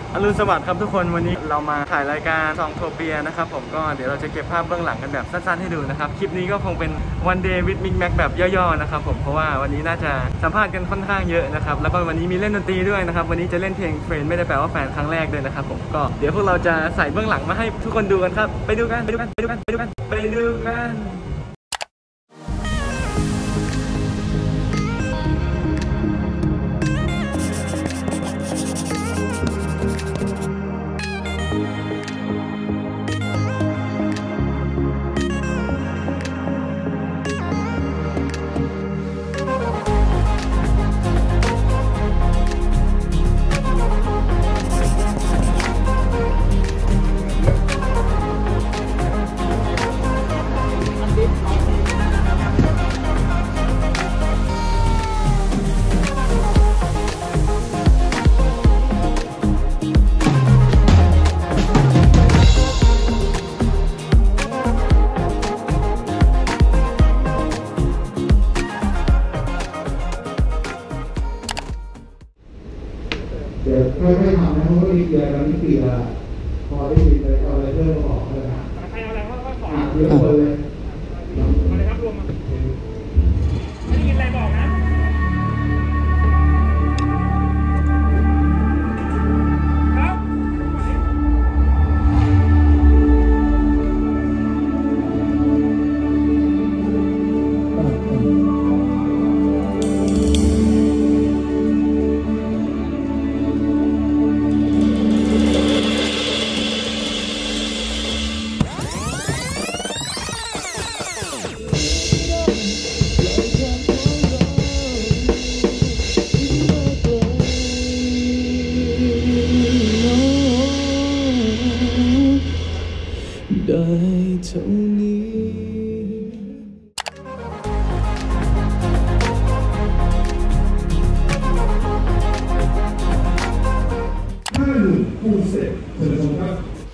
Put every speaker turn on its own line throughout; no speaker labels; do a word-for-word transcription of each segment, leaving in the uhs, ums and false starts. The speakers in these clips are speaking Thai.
อรุณสวัสดิ์ครับทุกคนวันนี้เรามาถ่ายรายการซองโทเปียนะครับผมก็เดี๋ยวเราจะเก็บภาพเบื้องหลังกันแบบสั้นๆให้ดูนะครับคลิปนี้ก็คงเป็น one day with Mic Mac แบบย่อๆนะครับผมเพราะว่าวันนี้น่าจะสัมภาษณ์กันค่อนข้างเยอะนะครับแล้วก็วันนี้มีเล่นดนตรีด้วยนะครับวันนี้จะเล่นเพลงเฟรนไม่ได้แปลว่าแฟนครั้งแรกด้วยนะครับผมก็เดี๋ยวพวกเราจะใส่เบื้องหลังมาให้ทุกคนดูกันครับไปดูกันไปดูกันไปดูกันไปดูกันไปดูกัน
เดี๋ยวค่อยๆทำนะเพราะว่าอีกเดือนเรานี่ปีละพอได้ยินเลยเอาอะไรเพิ่มมาบอกเลยนะใครเอาอะไรก็ขอเยอะคนเลยมาเลยครับรวมมาไม่ได้ยินอะไรบอกนะ
ได้เท่านี้
ห้าหนุ่มปูเสร็จเสร็จแล้วครับ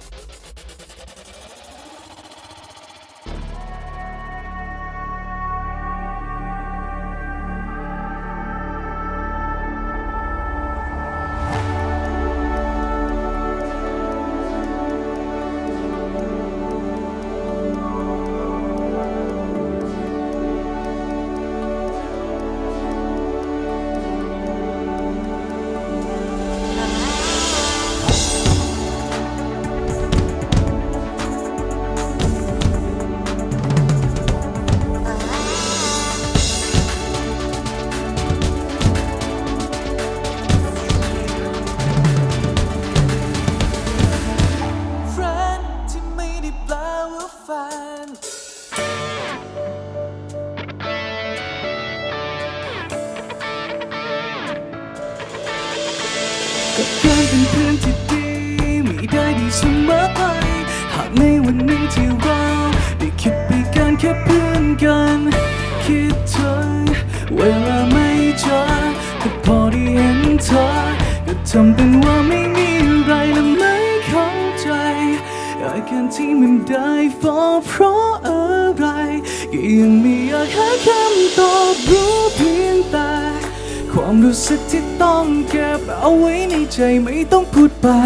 กับการเป็นเพื่อนที่ดีไม่ได้ดีเสมอไปหากในวันหนึ่งที่เราได้คิดไปกันแค่เพื่อนกันคิดถึงเวลาไม่เจอแต่พอได้เห็นเธอก็ทำเป็นว่าไม่มีอะไรและไม่เข้าใจอาการที่มันได้ฟ้องเพราะอะไรก็ยังไม่อยากหาคำตอบรู้เพียงแต่ความรู้สึกที่ต้องเก็บเอาไว้ในใจไม่ต้องพูดไป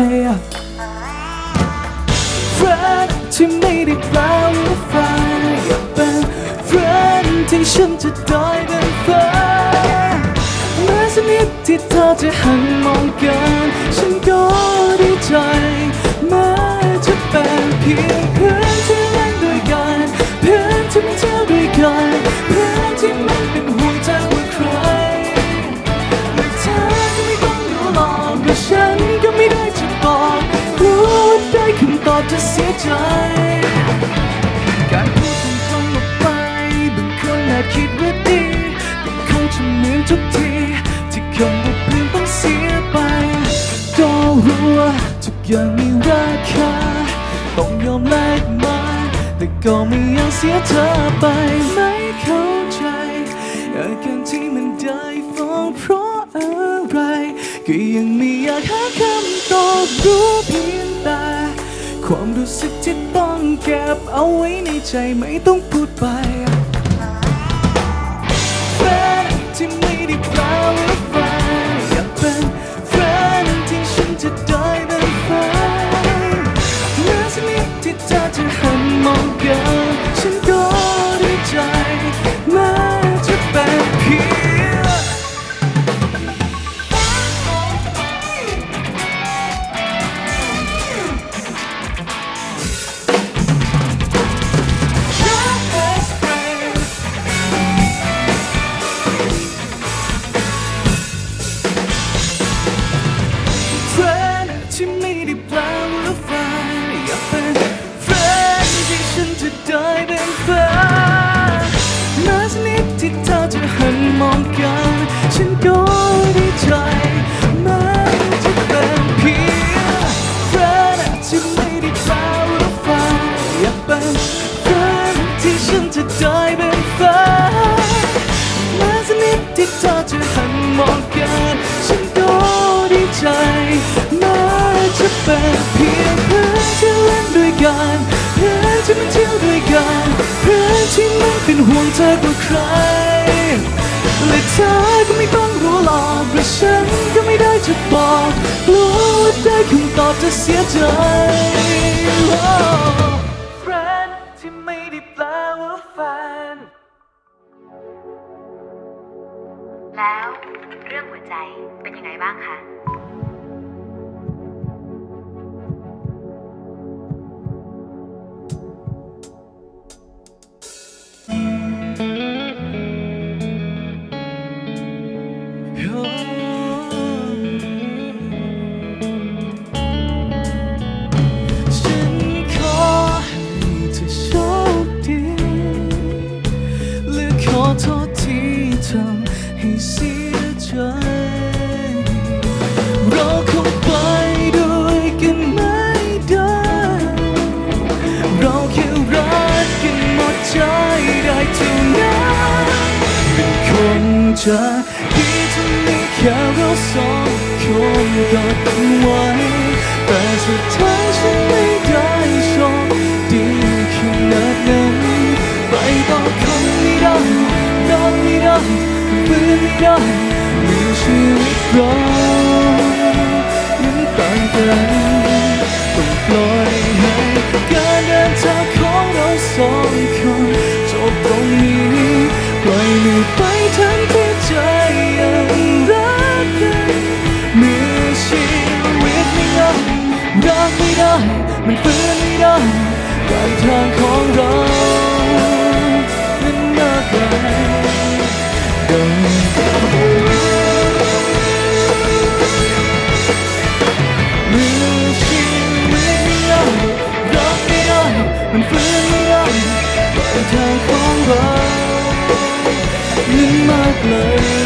รักที่ไม่ได้แปลว่าแฟนอยากเป็นเพื่อนที่ฉันจะได้เป็นแฟนแม้สักนิดที่เธอจะหันมองกันฉันก็ดีใจแม้จะเป็นเพียงเพื่อนที่เล่นด้วยกันเพื่อนที่ไม่เที่ยวด้วยกันเพื่อนที่ไม่เป็นห่วงใจว่าใครฉันก็ไม่ได้จะบอกรู้ได้คำตอบจะเสียใจการพูดตรงๆออกไปบางคนอาจคิดว่าดีแต่คงจะเหมือนทุกทีที่คำว่าเพื่อนต้องเสียไปก็รู้ว่าทุกอย่างมีราคาต้องยอมแลกมาแต่ก็ไม่อยากเสียเธอไปไม่เข้าใจอาการที่มันได้ฟ้องเพราะอะไรก็ยังไม่อยากหาคำตอบรู้เพียงแต่ความรู้สึกที่ต้องเก็บเอาไว้ในใจไม่ต้องพูดไปแฟนที่ไม่ได้แปลว่าแฟนอยากเป็นแฟนที่ฉันจะได้เป็นเป็นเพียงเพื่อนที่เล่นด้วยกันเพื่อนที่มาเที่ยวด้วยกันเพื่อนที่ไม่เป็นห่วงเธอกว่าใครและเธอก็ไม่ต้องรู้หรอกเพราะฉันก็ไม่ได้จะบอกกลัวว่าได้คำตอบจะเสียใจ Friend ที่ไม่ได้แปลว่าแฟน
แล้วเรื่องหัวใจเป็นยังไงบ้างคะ
ให้เสียใจเราคงไปด้วยกันไม่ได้เราแค่รักกันหมดใจได้เท่านั้นเป็นคนจะดีจะมีแค่เราสองคนกอดกันไว้แต่สุดท้ายฉันไม่ได้โชคดีขนาดนั้นไปต่อคงไม่ได้รอไม่ได้ฟื้นไม่ได้มีชีวิตเรานั้นต่างกันต้องปล่อยให้การเดินทางของเราสองคนจบตรงนี้ปล่อยมือไปทั้งที่ใจยังรักกันเมื่อชีวิตไม่ได้รักไม่ได้มันฟื้นไม่ได้การทางของเรานั้นมากไกลเมื่อชีวิตไม่ได้รักไม่ได้มันฟื้นไม่ได้ปลายทางของเรานั้นมากเลย